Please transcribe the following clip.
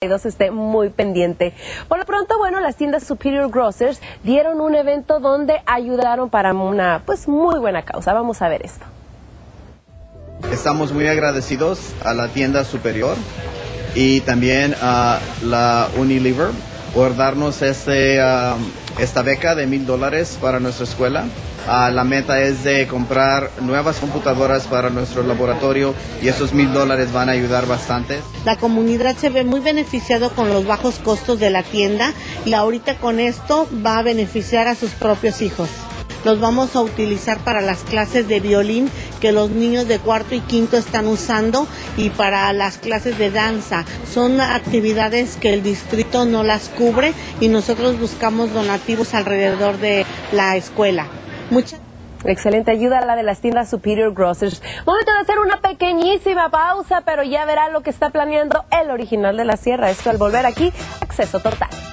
esté muy pendiente. Por lo pronto, bueno, las tiendas Superior Grocers dieron un evento donde ayudaron para una muy buena causa. Vamos a ver esto. Estamos muy agradecidos a la tienda Superior y también a la Unilever por darnos esta beca de $1,000 para nuestra escuela. La meta es de comprar nuevas computadoras para nuestro laboratorio y esos $1,000 van a ayudar bastante. La comunidad se ve muy beneficiado con los bajos costos de la tienda y ahorita con esto va a beneficiar a sus propios hijos. Los vamos a utilizar para las clases de violín que los niños de cuarto y quinto están usando y para las clases de danza. Son actividades que el distrito no las cubre y nosotros buscamos donativos alrededor de la escuela. Excelente ayuda la de las tiendas Superior Grocers. Momento de hacer una pequeñísima pausa, pero ya verá lo que está planeando el original de la sierra. Esto al volver aquí, Acceso Total.